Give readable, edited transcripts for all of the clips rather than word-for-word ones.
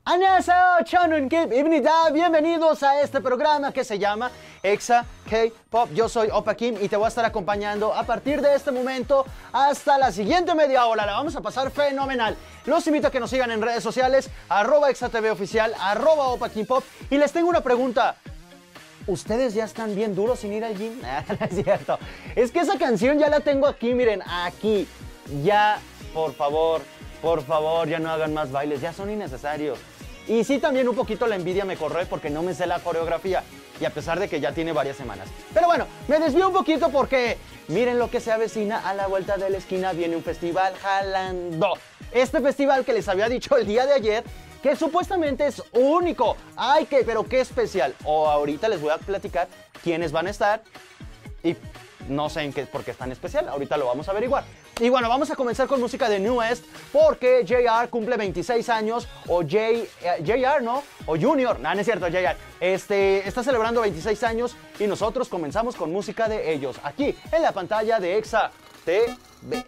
안녕하세요, 저는 Kim bienvenidos a este programa que se llama Exa K-Pop. Yo soy Opa Kim y te voy a estar acompañando a partir de este momento hasta la siguiente media hora. La vamos a pasar fenomenal. Los invito a que nos sigan en redes sociales, @ExaTVOficial, @OpaKimPop. Y les tengo una pregunta. ¿Ustedes ya están bien duros sin ir al gym? No es cierto. Es que esa canción ya la tengo aquí, miren, aquí. Ya, por favor, ya no hagan más bailes, ya son innecesarios. Y sí, también un poquito la envidia me corre porque no me sé la coreografía. Y a pesar de que ya tiene varias semanas. Pero bueno, me desvío un poquito porque miren lo que se avecina. A la vuelta de la esquina viene un festival jalando. Este festival que les había dicho el día de ayer, que supuestamente es único. Ay, pero qué especial. O ahorita les voy a platicar quiénes van a estar. Y no sé por qué es tan especial. Ahorita lo vamos a averiguar. Y bueno, vamos a comenzar con música de New West porque JR cumple 26 años, o JR, ¿no? O Junior, no es cierto, JR. Está celebrando 26 años y nosotros comenzamos con música de ellos, aquí en la pantalla de Exa TV.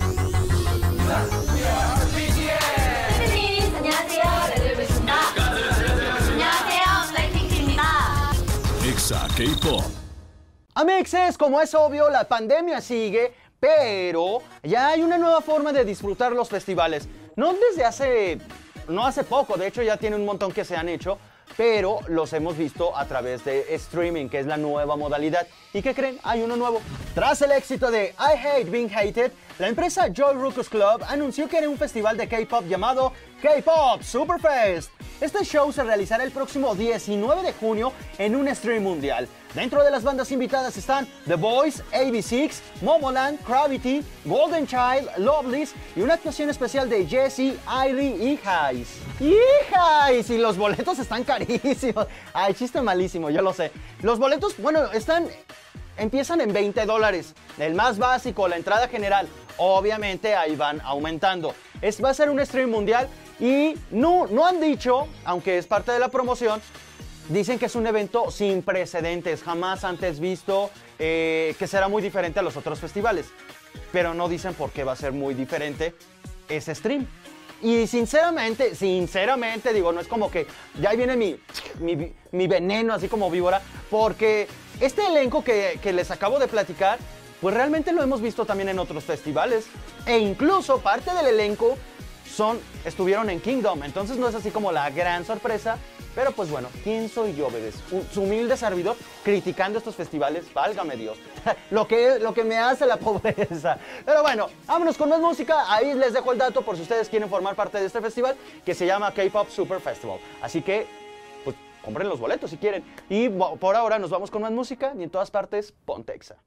Exa K-Pop. Amixes, como es obvio, la pandemia sigue, pero ya hay una nueva forma de disfrutar los festivales. No hace poco, de hecho ya tiene un montón que se han hecho, pero los hemos visto a través de streaming, que es la nueva modalidad. ¿Y qué creen? Hay uno nuevo. Tras el éxito de I Hate Being Hated, la empresa Joy Ruckus Club anunció que hará un festival de K-Pop llamado K-Pop Superfest. Este show se realizará el próximo 19 de junio en un stream mundial. Dentro de las bandas invitadas están The Boys, AB6, Momoland, Gravity, Golden Child, Loveless y una actuación especial de Jessie, Airi y Heiss. ¡Hijais! Y los boletos están carísimos. Ay, chiste malísimo, yo lo sé. Los boletos, bueno, empiezan en $20. El más básico, la entrada general. Obviamente ahí van aumentando. Va a ser un stream mundial y no han dicho, aunque es parte de la promoción, dicen que es un evento sin precedentes, jamás antes visto, que será muy diferente a los otros festivales. Pero no dicen por qué va a ser muy diferente ese stream. Y sinceramente, digo, no es como que ya viene mi veneno, así como víbora, porque este elenco que les acabo de platicar, pues realmente lo hemos visto también en otros festivales. E incluso parte del elenco estuvieron en Kingdom, entonces no es así como la gran sorpresa. Pero pues bueno, ¿quién soy yo, bebés? Su humilde servidor criticando estos festivales, válgame Dios. lo que me hace la pobreza. Pero bueno, vámonos con más música. Ahí les dejo el dato por si ustedes quieren formar parte de este festival que se llama K-Pop Super Festival. Así que, pues, compren los boletos si quieren. Y por ahora nos vamos con más música y en todas partes, ponte Exa.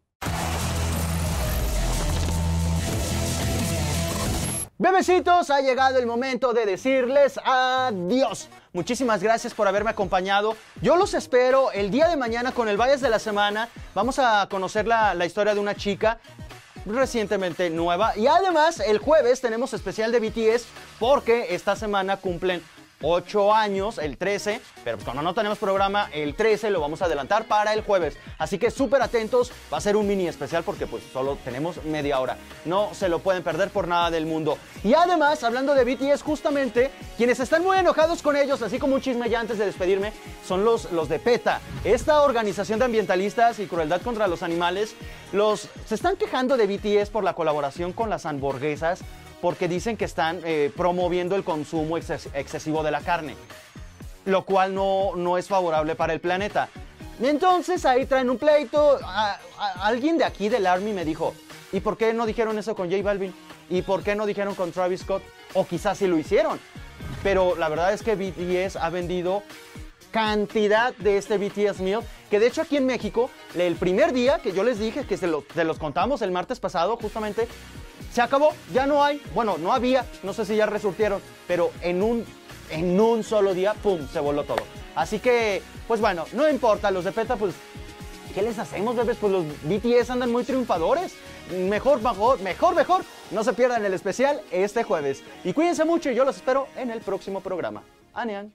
Bebecitos, ha llegado el momento de decirles adiós. Muchísimas gracias por haberme acompañado. Yo los espero el día de mañana con el Valles de la Semana. Vamos a conocer la historia de una chica recientemente nueva. Y además, el jueves tenemos especial de BTS porque esta semana cumplen 8 años, el 13, pero cuando no tenemos programa, el 13 lo vamos a adelantar para el jueves. Así que súper atentos, va a ser un mini especial porque pues solo tenemos media hora. No se lo pueden perder por nada del mundo. Y además, hablando de BTS, justamente, quienes están muy enojados con ellos, así como un chisme ya antes de despedirme, son los de PETA. Esta organización de ambientalistas y crueldad contra los animales, se están quejando de BTS por la colaboración con las hamburguesas, porque dicen que están promoviendo el consumo excesivo de la carne, lo cual no es favorable para el planeta. Entonces ahí traen un pleito. Alguien de aquí del Army me dijo, ¿y por qué no dijeron eso con J Balvin? ¿Y por qué no dijeron con Travis Scott? O quizás sí lo hicieron. Pero la verdad es que BTS ha vendido cantidad de este BTS Meal, que de hecho aquí en México, el primer día que yo les dije, que se los contamos el martes pasado justamente, se acabó, ya no hay, bueno, no había, no sé si ya resurtieron, pero en un solo día, ¡pum!, se voló todo. Así que, pues bueno, no importa, los de PETA, pues, ¿qué les hacemos, bebés? Pues los BTS andan muy triunfadores. Mejor, no se pierdan el especial este jueves. Y cuídense mucho y yo los espero en el próximo programa. ¡Anian!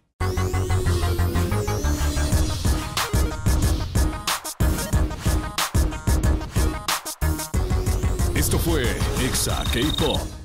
Esto fue Exa K-Pop.